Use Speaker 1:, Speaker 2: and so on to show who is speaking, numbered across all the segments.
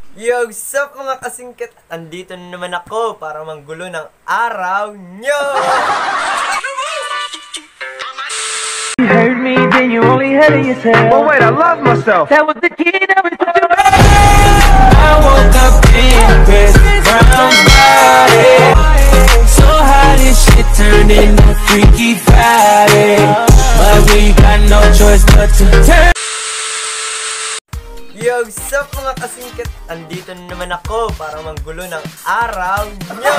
Speaker 1: Yo, sup mga kasingkit? Andito na naman ako para manggulo ng araw nyo!
Speaker 2: You heard me, then you only heard it yourself.
Speaker 3: Oh wait, I love myself.
Speaker 2: That was the key, that was the
Speaker 4: I woke up in Chris Brown's body. So how this shit turned into Freaky Friday. But we got no choice but to turn.
Speaker 1: Yo, sup mga kasingkit? Andito na naman ako para manggulo ng araw nyo!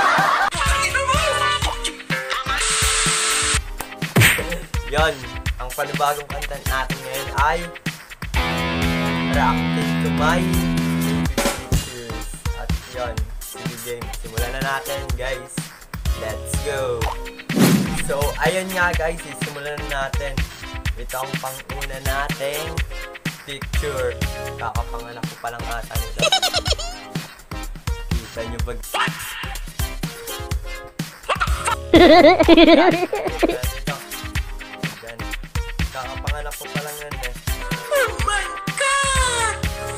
Speaker 1: Yon, ang panibagong kanta natin ngayon ay Reacting to My Baby Pictures. At yon, sige game, simulan na natin guys. Let's go! So, ayun nga guys, simulan na natin. Ito ang pang-una nating picture. Kakapanganak ko palang ata nito. Kita nyo ba? Dito. Diyan. Kakapanganak ko palang yan eh. Oh my God!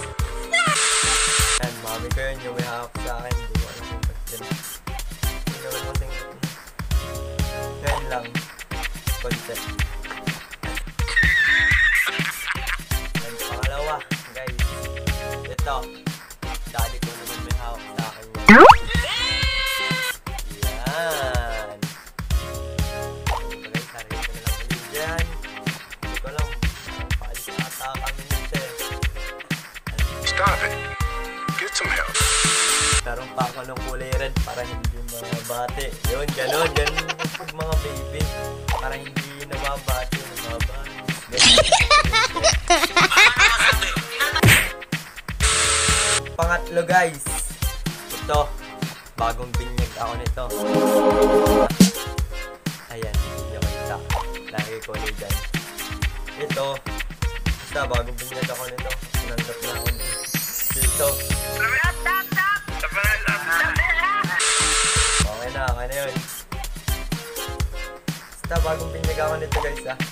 Speaker 1: Yan, mami ko yun yung may hawak sa akin. Hindi ko alam kung ba't din. Hindi naman kasing ngayon lang. Concept. Yan, pangalawa. Guys. Ito. Daddy ko naman may hawak sa akin. Yan. Guys, sarili ko na lang ulit dyan. Hindi ko alam. Parang paalis ata kami nito eh.
Speaker 3: Stop it. Get some help.
Speaker 1: Meron pa ako ng kulay red para hindi mabate. Yun, ganun. Ganun pag mga baby. Para hindi nababate. Nababate. Pangatlo guys. Ito. Bagong binyag ako nito. Ayan. Hindi nyo kita. Lagi ko ulit dyan. Ito. Basta bagong binyag ako nito. Sinandap na ako dito. Okay na yun. Basta bagong binyag ako nito guys ah.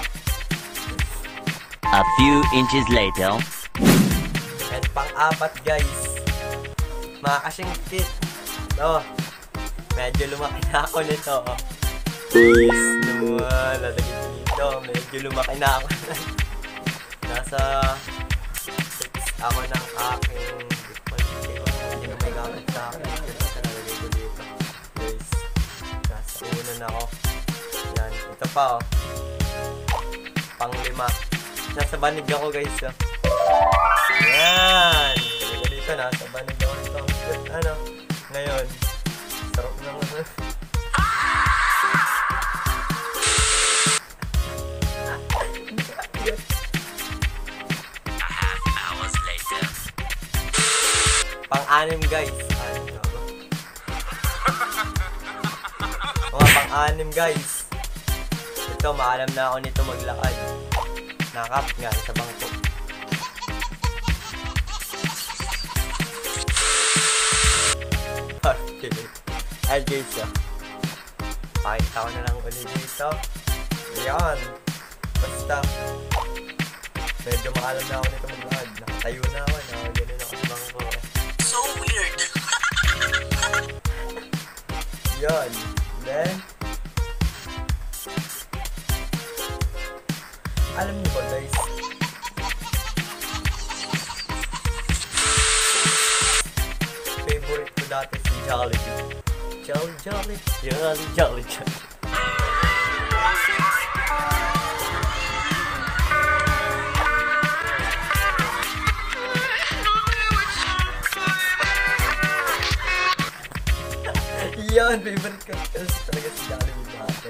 Speaker 5: A few inches later.
Speaker 1: And pang-apat guys. Mga kasingkit. Oh, medyo lumaki na ako nito. Please naman. Lalagay ko dito. Medyo lumaki na ako. Nasa 6 ako ng aking hindi ko may gamit sa akin. Nasa lalagay ko dito. Guys, nasa una na ako. Yan. Ito pa oh. Pang-5. Nasa banig ako guys oh. Yan. Dito nasa banig ako nito. Ano? Ngayon. Sarap ng ano. Pang-anim guys. Ano ba? Mga pang-anim guys. Ito, maalam na ako nito maglakad. Nakakap nga sa bangko. Okay. Ayan guys oh. Pakita ko na lang ulit dito. Ayan. Basta. Medyo maalam na ako nito maglakad. Nakatayo na ako. Nakaganin ako sa bangko.
Speaker 4: So weird.
Speaker 1: Yan. Then, alam niyo ba guys? Favorite ko dati si Jollibee. Jolly. Yan, favorite ko kasi talaga si Jollibee dati.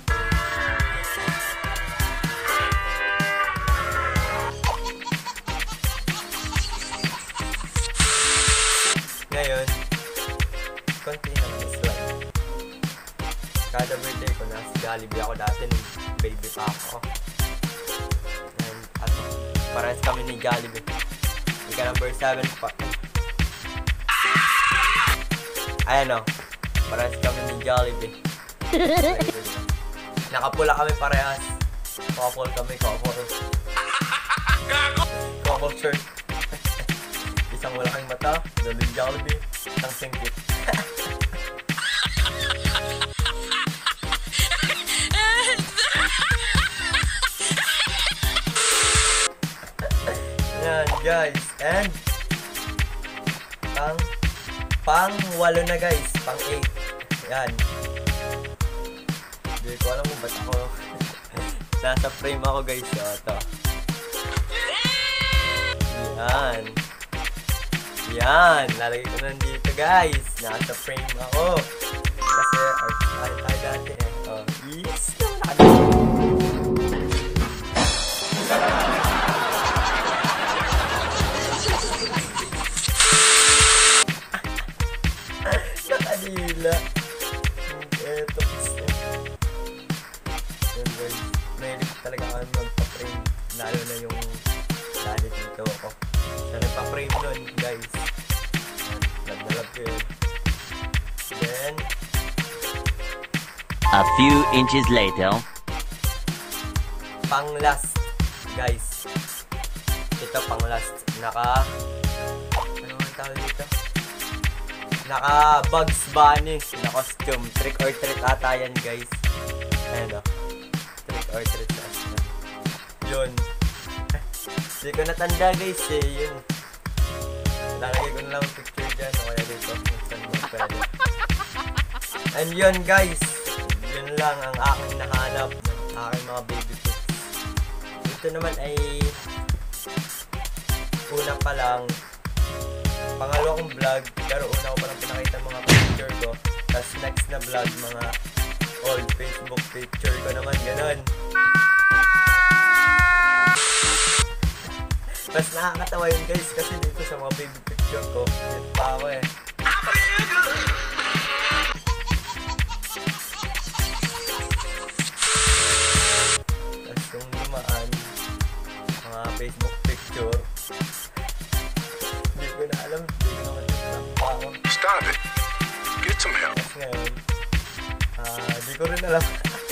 Speaker 1: Ngayon, konti lang slide. Kada birthday ko nasa Jollibee ako dati nung baby pa ako. And ano, parehas kami ni Jollibee. Ika number 7 pa. Ayan o. Parehas kami ni Jollibee. Nakapula kami parehas. Couple kami, couple. Couple shirt. isang malaking mata, dalawang Jollibee, isang singkit. Yan guys, and pang 8 na guys, pang 8. Yan. Hindi ko alam kung ba't ako nasa frame ako guys. So, ito. Yan. Yan. Lalagay ko nandito guys. Nasa frame ako. Kasi art style tayo dati eh. Oh, yes. Nakadila. Eto. Yan guys. Mahilig talaga kami magpa-frame. Lalo na yung dali dito ako. Siya nagpa-frame nun guys. Nagdalab ko yun. Then
Speaker 5: A few inches later.
Speaker 1: pang last guys. Ito pang last. Ano ang tawag dito? Naka Bugs Bunny na costume. Trick or treat ata yan guys. Ayan o. Trick or treat costume. Yun. Hindi ko natanda guys eh. Yun. Lalagay ko na lang picture dyan. O kaya dito. Pwede. And yun guys. Yun lang ang aking nahanap ng aking mga baby pics. Ito naman ay una pa lang. Pangalawa kong vlog, pero una ko palang pinakita mga picture ko. Tapos next na vlog, mga old Facebook picture ko naman, ganun. Tapos nakakatawa yun guys, kasi dito sa mga baby picture ko, yun pa ako eh. Tapos yung dumaan, mga Facebook picture, hindi ko na alam, hindi ko naman lang pa ako.
Speaker 3: Stop it. Get some help.
Speaker 1: Tapos ngayon, hindi ko rin alam.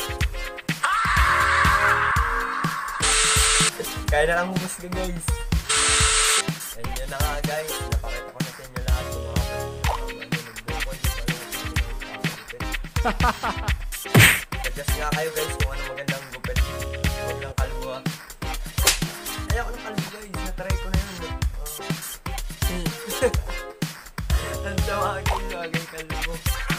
Speaker 1: Kaya na lang humusga guys. And yun na nga guys, napakita ko na sa inyo lahat yung mga nagbukod. Suggest nga kayo guys kung ano magandang gupit. Huwag lang kalbo ah. Ayaw ko ng kalbo guys, natry ko na yun. Ang tawa guys, huwag yung kalbo.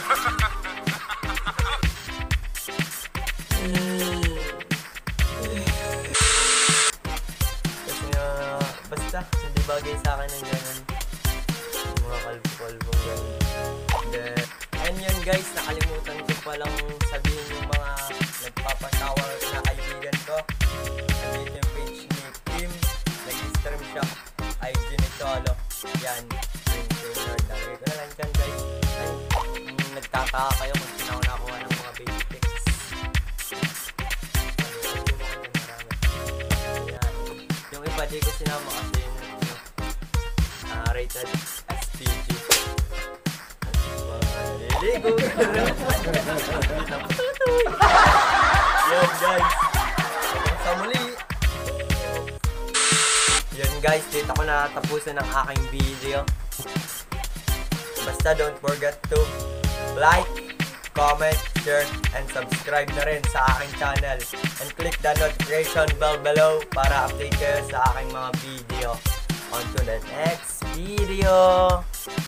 Speaker 1: Basta, hindi bagay sa akin ng ganun. Yung mga kalbo-kalbong ganun. And yun guys, nakalimutan ko palang sabihin yung mga nagpapashower na kaibigan ko. Nandito yung page ni Kim. Nag-stream siya. IG ni Cholo. Yan. Yung Lord. Nalagay ko na lang dyan guys. And nagtataka kayo kung sino ako nakuha ng mga baby pics. Yung iba di ko sinama kasi rated SPG. Naliligo. Yan guys. Sa muli. Yan guys, dito ko na tapusin ang aking video. Basta don't forget to like, comment, share, and subscribe na rin sa aking channel. And click the notification bell below para update kayo sa aking mga video. On to the next video!